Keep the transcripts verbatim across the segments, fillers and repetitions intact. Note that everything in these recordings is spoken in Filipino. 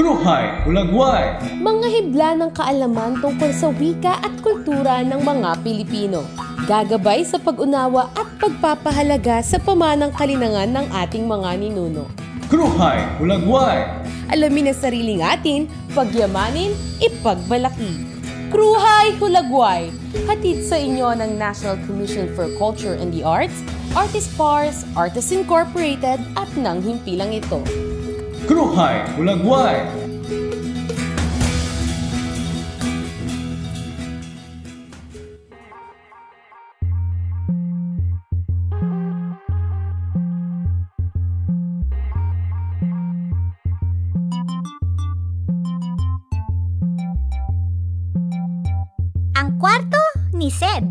Kruhay Hulagway. Mga hibla ng kaalaman tungkol sa wika at kultura ng mga Pilipino. Gagabay sa pag-unawa at pagpapahalaga sa pamanang kalinangan ng ating mga ninuno. Kruhay Hulagway. Alamin ang sariling atin, pagyamanin, ipagbalaki. Kruhay Hulagway. Hatid sa inyo ng National Commission for Culture and the Arts, Artispars, Artists Incorporated at ng himpilang ito. Kruhay Hulagway. Ang kwarto ni Zed.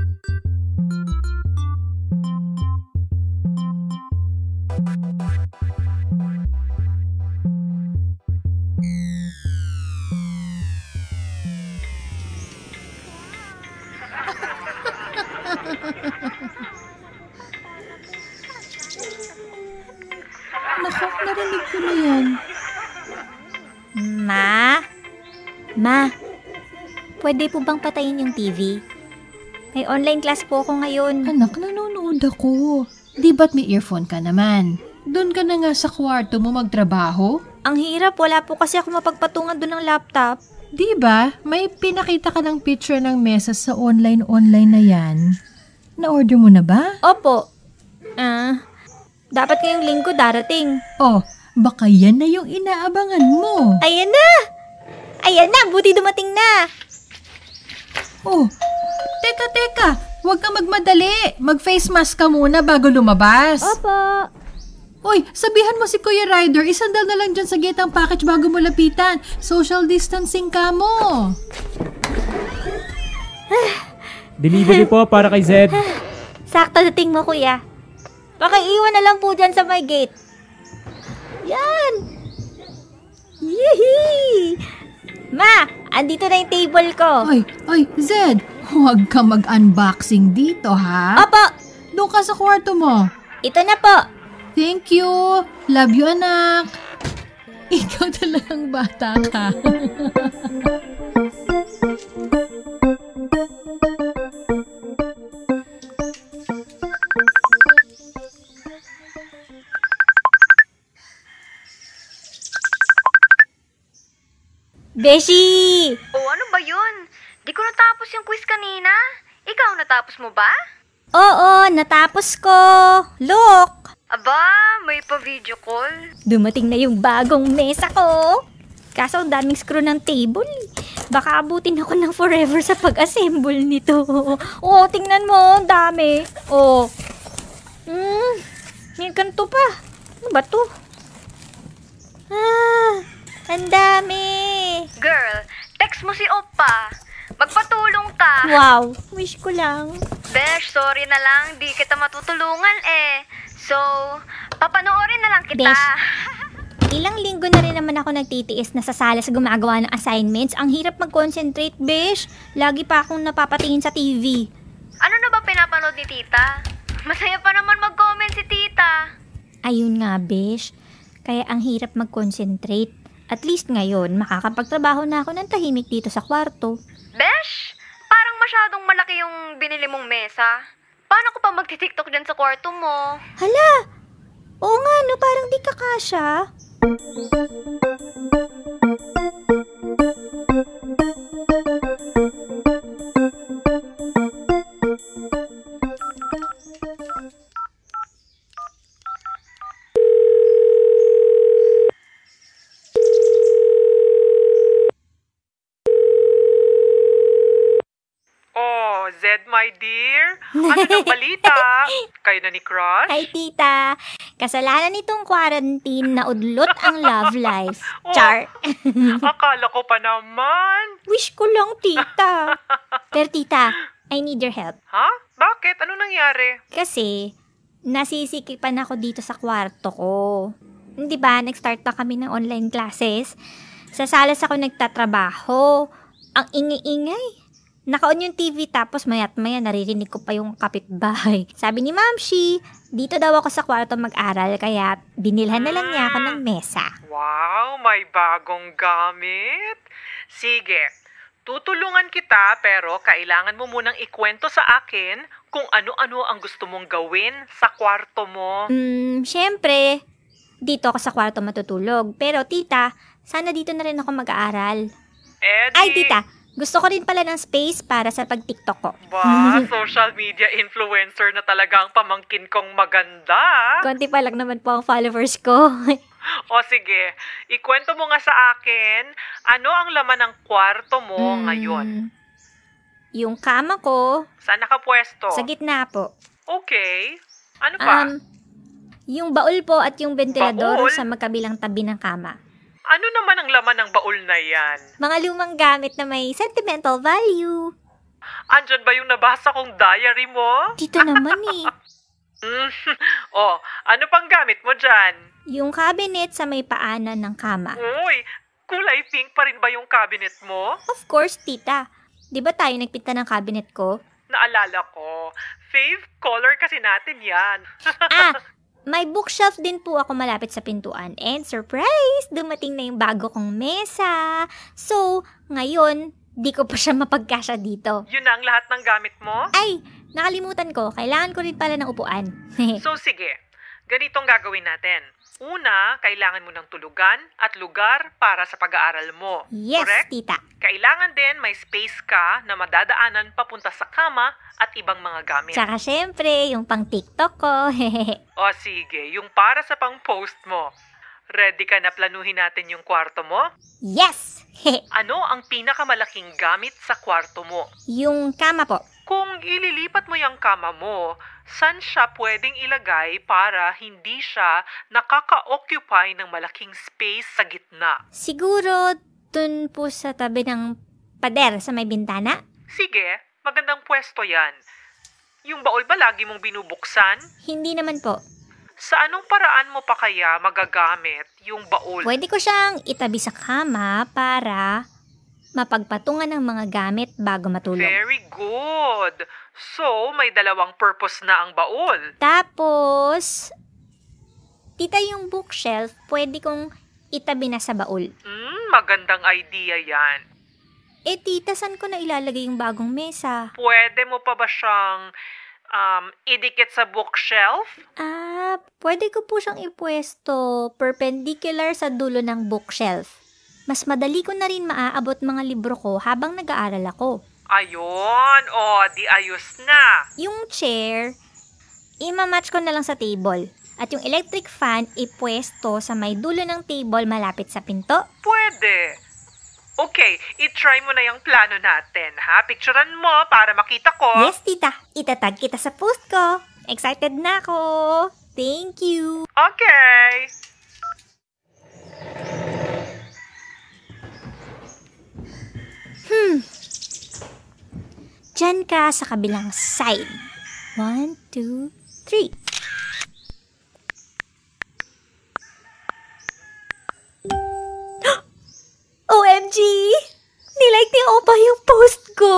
Naku, narinig ko na yan. Ma? Ma? Pwede po bang patayin yung T V? May online class po ako ngayon. Anak, nanonood ako. Di ba't may earphone ka naman? Doon ka na nga sa kwarto mo magtrabaho? Ang hirap, wala po kasi ako mapagpatungan doon ng laptop. Di ba? May pinakita ka ng picture ng mesa sa online-online na yan. Na-order mo na ba? Opo. Ah, dapat ngayong linggo darating. Oh, baka yan na yung inaabangan mo. Ayan na! Ayan na, buti dumating na! Oh, teka, teka. Huwag kang magmadali. Mag-face mask ka muna bago lumabas. Opo. Uy, sabihan mo si Kuya Ryder, isandal na lang dyan sa gate ang package bago mo lapitan. Social distancing ka mo. Delivery po para kay Zed. Sakto dating mo, kuya. Pakiiwan na lang po dyan sa my gate. Yan! Yehey! Ma, andito na yung table ko. Ay, ay, Zed, huwag ka mag-unboxing dito, ha? Opo! Doon ka sa kwarto mo. Ito na po. Thank you. Love you, anak. Ikaw talagang bata ka. Beshi! O ano ba yun? Di ko natapos yung quiz kanina. Ikaw, natapos mo ba? Oo, natapos ko. Look! Aba, may pa-video call. Dumating na yung bagong mesa ko. Kaso ang daming screw ng table. Baka abutin ako ng forever sa pag-assemble nito. Oo, tingnan mo, ang dami. Oo. Hmm, may kanto pa. Ano ba to? Ah, ang dami. Girl, text mo si Oppa. Magpatulong ka. Wow, wish ko lang. Besh, sorry na lang. Di kita matutulungan eh. So, papanoorin na lang kita. Besh, ilang linggo na rin naman ako nagtitiis na sa sala sa gumagawa ng assignments. Ang hirap mag-concentrate, Besh. Lagi pa akong napapatingin sa T V. Ano na ba pinapanood ni tita? Masaya pa naman mag-comment si tita. Ayun nga, Besh. Kaya ang hirap mag-concentrate. At least ngayon, makakapagtrabaho na ako ng tahimik dito sa kwarto. Besh, parang masyadong malaki yung binili mong mesa. Paano ko pa magti-tiktok dyan sa kwarto mo? Hala! Oo nga, no, parang di kakasya. Zed, my dear. Ano nang balita? Kayo na ni Crush? Hi, tita. Kasalanan nitong quarantine na udlot ang love life. Char. Akala ko pa naman. Wish ko lang, tita. Pero tita, I need your help. Ha? Bakit? Ano nangyari? Kasi, nasisikipan ako dito sa kwarto ko. Di ba, nag-start na kami ng online classes. Sa salas ako nagtatrabaho. Ang ingay-ingay. Naka-on yung T V tapos maya't maya naririnig ko pa yung kapitbahay. Sabi ni Mamshi, dito daw ako sa kwarto mag-aral kaya binilhan na lang niya ako ng mesa. Wow, may bagong gamit. Sige, tutulungan kita pero kailangan mo munang ikwento sa akin kung ano-ano ang gusto mong gawin sa kwarto mo. Hmm, syempre, dito ako sa kwarto matutulog. Pero tita, sana dito na rin ako mag-aaral. Eddie. Ay tita, gusto ko rin pala ng space para sa pag-TikTok ko. Ba, social media influencer na talaga ang pamangkin kong maganda. Konti pa lang naman po ang followers ko. O sige, ikwento mo nga sa akin, ano ang laman ng kwarto mo Hmm, ngayon? Yung kama ko, Saan nakapwesto? sa gitna po. Okay. Ano pa? Um, yung baul po at yung ventilador Baul? sa magkabilang tabi ng kama. Ano naman ang laman ng baul na yan? Mga lumang gamit na may sentimental value. Andyan ba yung nabasa kong diary mo? Dito naman eh. Mm. Oh, ano pang gamit mo dyan? Yung cabinet sa may paanan ng kama. Uy, kulay pink pa rin ba yung cabinet mo? Of course, tita. Di ba tayo nagpinta ng cabinet ko? Naalala ko. Fave color kasi natin yan. Ah, may bookshelf din po ako malapit sa pintuan. And surprise! Dumating na yung bago kong mesa. So, ngayon, di ko pa siya mapagkasya dito. Yun na ang lahat ng gamit mo? Ay, nakalimutan ko. Kailangan ko rin pala ng upuan. So sige, ganitong gagawin natin. Una, kailangan mo ng tulugan at lugar para sa pag-aaral mo. Yes, Correct? tita. Kailangan din may space ka na madadaanan papunta sa kama at ibang mga gamit. Tsaka syempre, yung pang TikTok ko. O sige, yung para sa pang-post mo. Ready ka na planuhin natin yung kwarto mo? Yes! Ano ang pinakamalaking gamit sa kwarto mo? Yung kama po. Kung ililipat mo yung kama mo, saan siya pwedeng ilagay para hindi siya nakaka-occupy ng malaking space sa gitna? Siguro, dun po sa tabi ng pader sa may bintana. Sige, magandang pwesto yan. Yung baul ba lagi mong binubuksan? Hindi naman po. Sa anong paraan mo pa kaya magagamit yung baul? Pwede ko siyang itabi sa kama para mapagpatungan ng mga gamit bago matulog. Very good. So, may dalawang purpose na ang baul. Tapos, tita, yung bookshelf, pwede kong itabi na sa baul. Hmm, magandang idea yan. Eh, tita, saan ko na ilalagay yung bagong mesa? Pwede mo pa ba siyang um, idikit sa bookshelf? Ah, pwede ko po siyang ipwesto perpendicular sa dulo ng bookshelf. Mas madali ko na rin maaabot mga libro ko habang nag-aaral ako. Ayun, o, di ayos na. Yung chair, imamatch ko na lang sa table. At yung electric fan, ipwesto sa may dulo ng table malapit sa pinto. Pwede. Okay, itry mo na yung plano natin, ha? Picturean mo para makita ko. Yes, tita. Itatag kita sa post ko. Excited na ako. Thank you. Okay. Hmm. Diyan ka sa kabilang side. One, two, three. O M G! Nilike ni Opa yung post ko!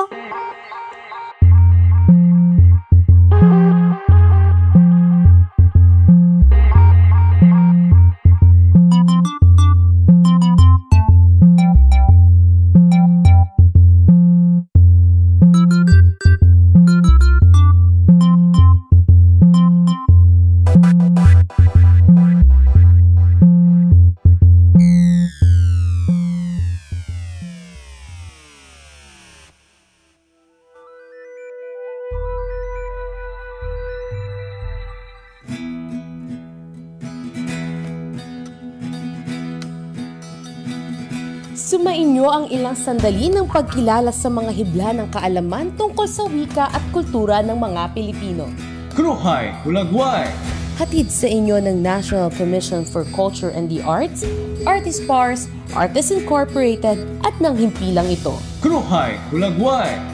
Sumainyo ang ilang sandali ng pagkilala sa mga hibla ng kaalaman tungkol sa wika at kultura ng mga Pilipino. Kruhay Hulagway! Hatid sa inyo ng National Commission for Culture and the Arts, Artist Pars, Artists Incorporated at ng himpilang ito. Kruhay Hulagway!